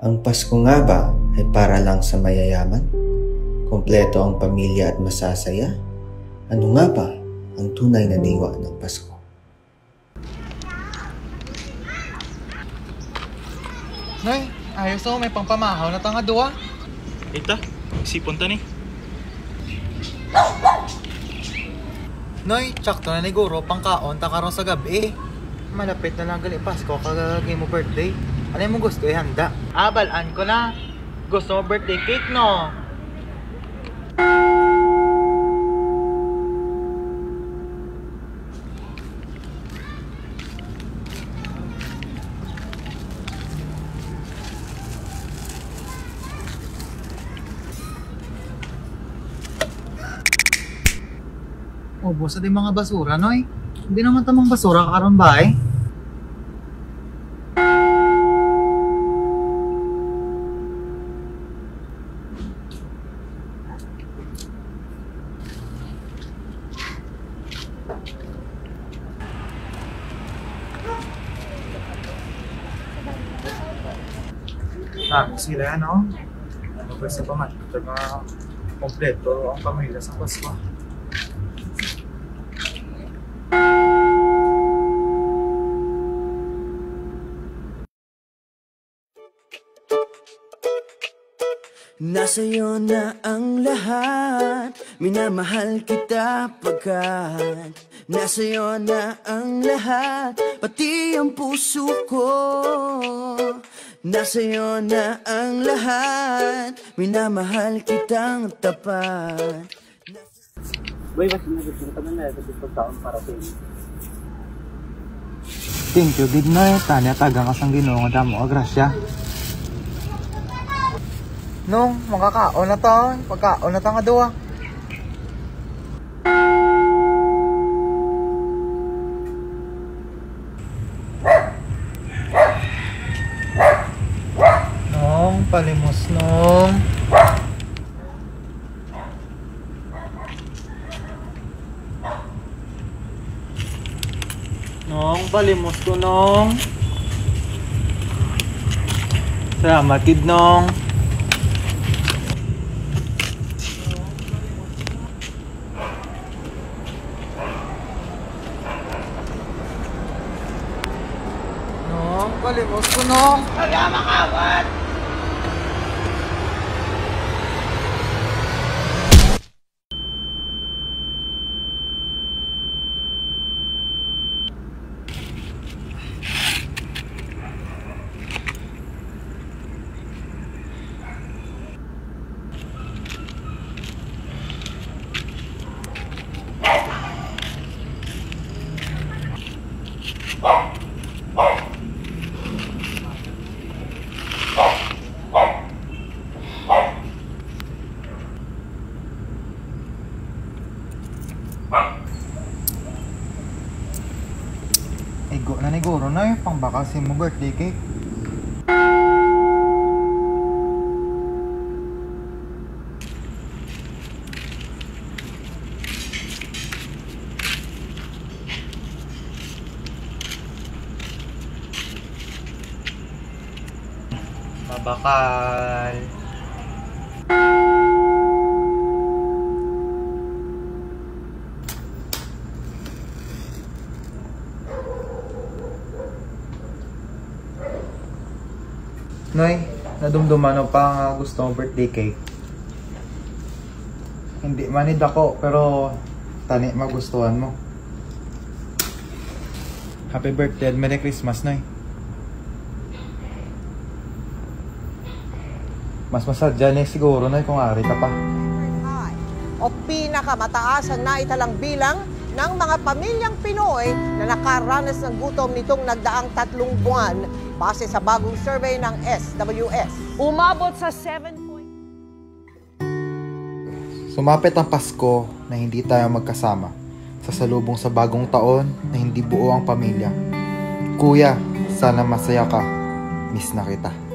Ang Pasko nga ba ay para lang sa mayayaman? Kompleto ang pamilya at masasaya? Ano nga ba ang tunay na diwa ng Pasko? Noy, ayos o, may pangpamahaw na tanga duwa. Ita, sipon ta ni. Noy, tsakto na ni Guro, pangkaon ta karon sa gabi. Malapit na lang gali Pasko, kagagay mo birthday. Ano mo gusto ihanda? Balaan ko na. Gusto mo birthday cake, no? Ubos sa di mga basura, Noy. Hindi naman tamang basura karon ba eh? Sila ano? Ano ba sa pamat? Saka kompleto ang pamilya sa Pasko. Nasa'yo na ang lahat, minamahal kita pagkat nasa'yo na ang lahat, pati ang puso ko. Nasa'yo na ang lahat, minamahal kitang tapat. Boy, mas nagiging ka na sa pagkaon para sa inyo. Thank you, Big Noy. Tanya tagang kasang Ginoo nga damo, grasya. Nung, makakaon na to. Pagkaon na to nga duwa. Nung, palimos nung. Nung, palimos ko nung. Salamat, kid nung. Palimos ko nung. Wala makawat! Igo na ni Guro na yung pangbakasin mo birthday cake. Mabakal. Noy, nadumduman pa nga gusto mong birthday cake. Hindi manid ako, pero tani magustuhan mo. Happy birthday at Merry Christmas, Noy. Mas masadya na siguro, Noy, kung ari ka pa. O pinakamataas ang naitalang bilang ng mga pamilyang Pinoy na nakaranas ng gutom nitong nagdaang 3 buwan base sa bagong survey ng SWS. Umabot sa 7 point. Sumapit ang Pasko na hindi tayo magkasama. Sasalubong sa bagong taon na hindi buo ang pamilya. Kuya, sana masaya ka. Miss na kita.